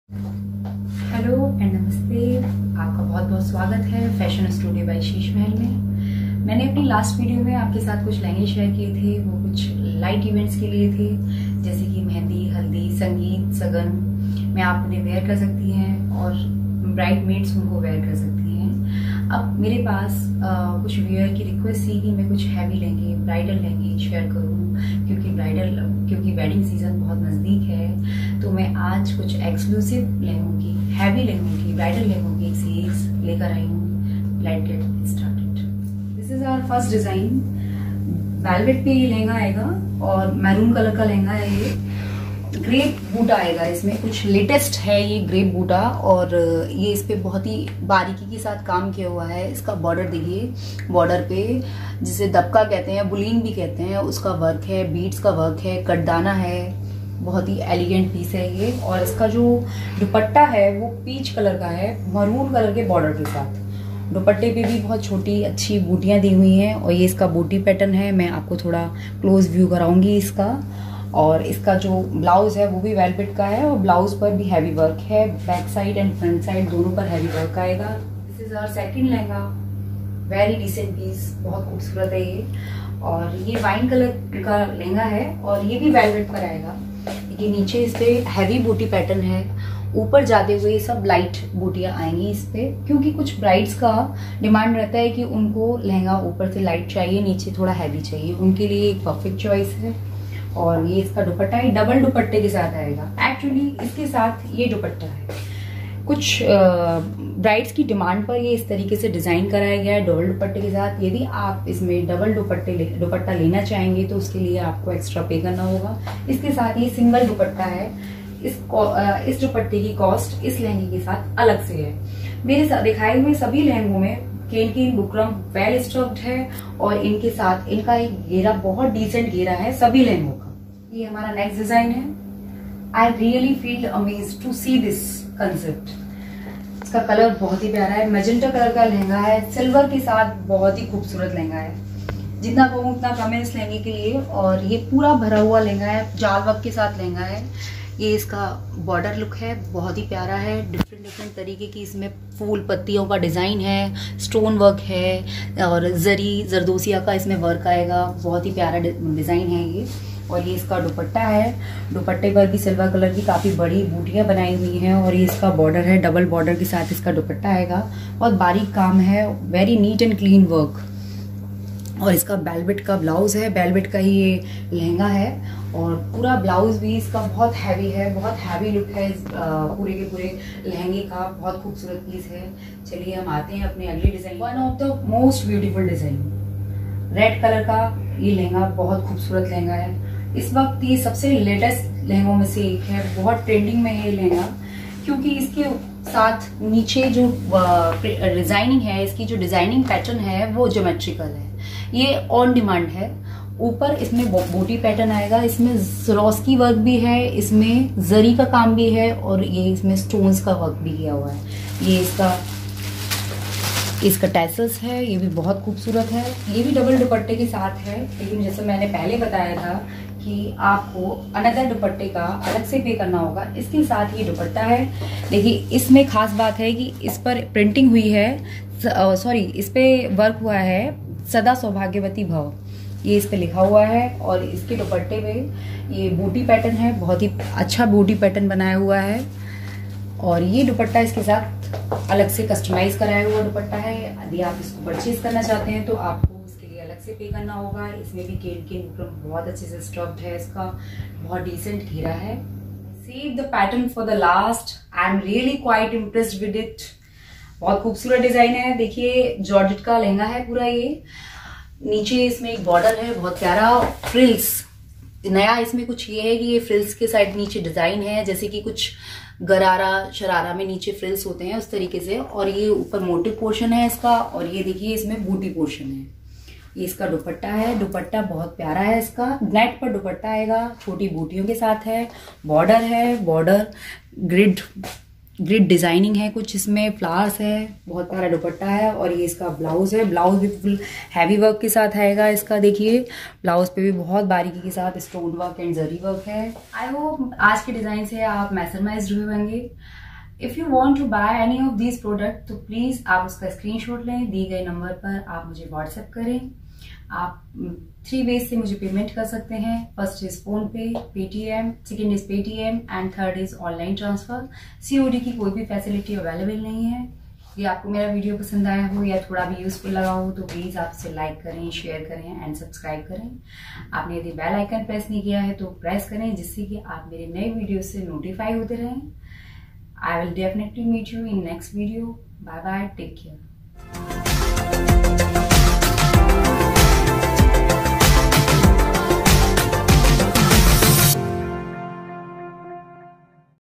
Hello and नमस्ते, आपका बहुत बहुत स्वागत है fashion studio by Sheesh Mahal में। मैंने अपनी लास्ट वीडियो में आपके साथ कुछ लहंगे शेयर किए थे। वो कुछ लाइट इवेंट्स के लिए थे, जैसे कि मेहंदी, हल्दी, संगीत, सगन में आप उन्हें वेयर कर सकती हैं और ब्राइड मेड्स उनको वेयर कर सकती हैं। अब मेरे पास कुछ व्यूअर की रिक्वेस्ट थी कि मैं कुछ हैवी लहंगे, ब्राइडल लहंगे शेयर करूँ, क्योंकि वेडिंग सीजन बहुत नजदीक है। तो मैं आज कुछ एक्सक्लूसिव लहंगों की, हैवी लहंगों की, ब्राइडल लहंगों की एक सीरीज लेकर आई हूँ। Let's get started. This is our first design. Velvet पे ये लहंगा आएगा और मैरून कलर का लहंगा है। ये ग्रेप बूटा आएगा, इसमें कुछ लेटेस्ट है ये ग्रेप बूटा, और ये इस पे बहुत ही बारीकी के साथ काम किया हुआ है। इसका बॉर्डर देखिए, बॉर्डर पे जिसे दबका कहते हैं, बुलीन भी कहते हैं, उसका वर्क है, बीड्स का वर्क है, कटदाना है। बहुत ही एलिगेंट पीस है ये। और इसका जो दुपट्टा है वो पीच कलर का है, मरून कलर के बॉर्डर के साथ। दुपट्टे पे भी बहुत छोटी अच्छी बूटियां दी हुई हैं, और ये इसका बूटी पैटर्न है। मैं आपको थोड़ा क्लोज व्यू कराऊंगी इसका। और इसका जो ब्लाउज है वो भी वेलवेट का है, और ब्लाउज पर भी हैवी वर्क है। Back side and front side दोनों पर हैवी वर्क आएगा। This is our second lehenga. Very decent piece, बहुत खूबसूरत है ये। और ये वाइन कलर का लहंगा है, और ये भी वेलवेट पर आएगा। ये नीचे इस पे हैवी बूटी पैटर्न है, ऊपर जाते हुए सब लाइट बूटियां आएंगी इस पे, क्योंकि कुछ ब्राइड्स का डिमांड रहता है कि उनको लहंगा ऊपर से लाइट चाहिए, नीचे थोड़ा हैवी चाहिए। उनके लिए एक परफेक्ट चॉइस है। और ये इसका दुपट्टा है, डबल दुपट्टे के साथ आएगा। एक्चुअली इसके साथ ये दुपट्टा है, कुछ ब्राइड्स की डिमांड पर ये इस तरीके से डिजाइन कराया गया है डबल दुपट्टे के साथ। यदि आप इसमें डबल दुपट्टा लेना चाहेंगे तो उसके लिए आपको एक्स्ट्रा पे करना होगा। इसके साथ ये सिंगल दुपट्टा है। इस दुपट्टे की कॉस्ट इस लहंगे के साथ अलग से है। मेरे साथ दिखाए हुए सभी लहंगों में केन बुकरम वेल स्टॉक्ड है, और इनके साथ इनका एक घेरा, बहुत डिसेंट घेरा है सभी लहंगों का। ये हमारा नेक्स्ट डिजाइन है। I really feel amazed to see this concept. इसका कलर बहुत ही प्यारा है, मैजेंटा कलर का लहंगा है, सिल्वर के साथ बहुत ही खूबसूरत लहंगा है। जितना कहूँ उतना कम है इस लहंगे के लिए। और ये पूरा भरा हुआ लहंगा है, जाल वर्क के साथ लहंगा है। ये इसका बॉर्डर लुक है, बहुत ही प्यारा है। डिफरेंट तरीके की इसमें फूल पत्तियों का डिजाइन है, स्टोन वर्क है, और जरी जरदोसिया का इसमें वर्क आएगा। बहुत ही प्यारा डिजाइन है ये। और ये इसका दुपट्टा है। दुपट्टे पर भी सिल्वर कलर की काफी बड़ी बूटियां बनाई हुई हैं, और ये इसका बॉर्डर है, डबल बॉर्डर के साथ इसका दुपट्टा आएगा। बहुत बारीक काम है, very neat and clean work. और इसका वेलवेट का ब्लाउज है, वेलवेट का ही ये लहंगा है। और पूरा ब्लाउज भी इसका बहुत हैवी है, बहुत हैवी लुक है पूरे के पूरे लहंगे का। बहुत खूबसूरत पीस है। चलिए हम आते हैं अपने अगले design. One of the most beautiful design, red colour का ये लहंगा बहुत खूबसूरत लहंगा है। इस वक्त ये सबसे लेटेस्ट लहंगों में से एक है, बहुत ट्रेंडिंग में है ये लहंगा, क्योंकि इसके साथ नीचे जो डिजाइनिंग है, इसकी जो डिजाइनिंग पैटर्न है वो ज्योमेट्रिकल है। ये ऑन डिमांड है। ऊपर इसमें बूटी पैटर्न आएगा, इसमें जरोस्की वर्क भी है, इसमें जरी का काम भी है, और ये इसमें स्टोन्स का वर्क भी किया हुआ है। ये इसका टैसल्स है, ये भी बहुत खूबसूरत है। ये भी डबल दुपट्टे के साथ है, लेकिन जैसे मैंने पहले बताया था कि आपको अनदर दुपट्टे का अलग से पे करना होगा। इसके साथ ये दुपट्टा है। देखिए, इसमें खास बात है कि इस पर प्रिंटिंग हुई है, इस पे वर्क हुआ है, सदा सौभाग्यवती भव, ये इस पे लिखा हुआ है। और इसके दुपट्टे में ये बूटी पैटर्न है, बहुत ही अच्छा बूटी पैटर्न बनाया हुआ है। और ये दुपट्टा इसके साथ अलग से कस्टमाइज कराया हुआ दुपट्टा है। यदि आप इसको परचेज करना चाहते हैं तो आपको इसके लिए अलग से पे करना होगा। इसमें भी केन बहुत अच्छे से स्टफ्ड है, इसका बहुत डिसेंट घेरा है। Save the pattern for the last. I am really quite impressed with it. बहुत खूबसूरत डिजाइन है। देखिए, जॉर्जेट का लहंगा है पूरा ये। नीचे इसमें एक बॉर्डर है, बहुत प्यारा। फ्रिल्स नया इसमें कुछ ये है कि ये फ्रिल्स के साइड नीचे डिजाइन है, जैसे कि कुछ गरारा शरारा में नीचे फ्रिल्स होते हैं उस तरीके से। और ये ऊपर मोटिव पोर्शन है इसका, और ये देखिए इसमें बूटी पोर्शन है। ये इसका दुपट्टा है, दुपट्टा बहुत प्यारा है इसका। नेट पर दुपट्टा आएगा, छोटी बूटियों के साथ है। बॉर्डर है, बॉर्डर ग्रिड ग्रिड डिजाइनिंग है, कुछ इसमें फ्लावर्स है, बहुत प्यारा दुपट्टा है और ये इसका ब्लाउज है। ब्लाउज भी फुल हैवी वर्क के साथ आएगा इसका। देखिए ब्लाउज पे भी बहुत बारीकी के साथ stone work and zari work है। आई होप आज के डिजाइन से आप मैसमराइज्ड हुए होंगे। If you want to buy any of these product तो प्लीज आप उसका स्क्रीनशॉट लें, दिए गए नंबर पर आप मुझे व्हाट्सएप करें। आप 3 वेज से मुझे पेमेंट कर सकते हैं। First is PhonePe, Paytm, second is Paytm and third is online transfer. COD की कोई भी फैसिलिटी अवेलेबल नहीं है। ये आपको मेरा वीडियो पसंद आया हो या थोड़ा भी यूजफुल लगा हो तो प्लीज आप इसे लाइक करें, शेयर करें एंड सब्सक्राइब करें। आपने यदि बेल आइकन प्रेस नहीं किया है तो प्रेस करें, जिससे कि आप मेरे नए वीडियो से नोटिफाई होते रहें। I will definitely meet you in next video. Bye bye, take care.